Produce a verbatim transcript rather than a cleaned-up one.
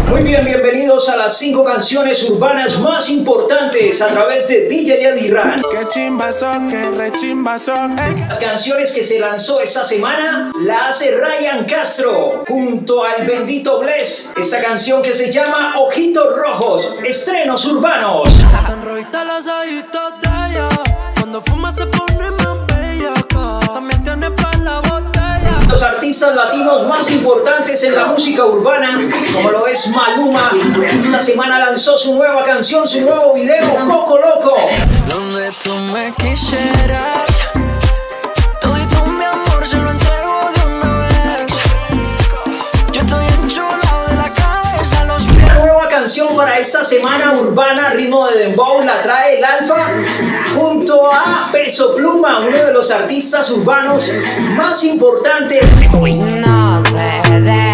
Muy bien, bienvenidos a las cinco canciones urbanas más importantes a través de D J Eddie Ran. Qué chimbazo, qué rechimbazo. Las canciones que se lanzó esta semana la hace Ryan Castro junto al bendito Bless. Esta canción que se llama Ojitos Rojos, estrenos urbanos. Los ojitos de ella, cuando fuma se pone más bella. También tiene para la botella. Los artistas latinos más importantes en la música urbana, como lo es Maluma, esta semana lanzó su nueva canción, su nuevo video, Coco Loco. Donde tú me quisieras, todito mi amor se lo entrego de una vez. Yo estoy enchulado de la cabeza, los pies. La nueva canción para esta semana urbana, ritmo de dembow, la trae el Alfa junto a Peso Pluma, uno de los artistas urbanos más importantes. No sé de